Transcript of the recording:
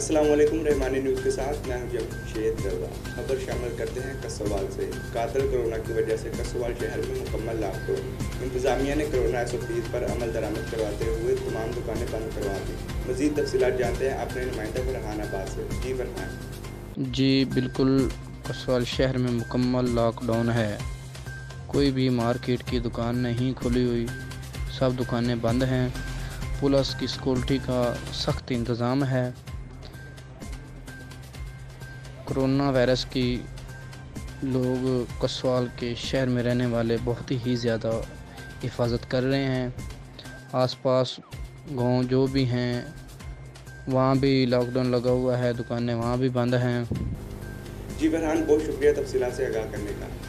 अस्सलाम वालेकुम। रहमानी न्यूज़ के साथ मैं हूं जमशेद रज़ा। खबर शामिल करते हैं कसवाल से। कातिल कोरोना की वजह से कसवाल शहर में मुकम्मल लॉकडाउन। इंतज़ामिया ने कोरोना SOPs पर अमल दरामद करवाते हुए तमाम दुकानें बंद करवा दी। मज़ीद तफसीलात जानते हैं अपने नुमाइंदा फरहानाबाद से। जी फरहान। जी बिल्कुल, कसवाल शहर में मुकम्मल लॉकडाउन है। कोई भी मार्केट की दुकान नहीं खुली हुई, सब दुकानें बंद हैं। पुलिस की सिक्योरिटी का सख्त इंतज़ाम है। कोरोना वायरस की लोग कसवाल के शहर में रहने वाले बहुत ही ज़्यादा हिफाजत कर रहे हैं। आसपास गांव जो भी हैं वहाँ भी लॉकडाउन लगा हुआ है, दुकानें वहाँ भी बंद हैं। जी फरहान, बहुत शुक्रिया तफसीलात से आगाह करने का।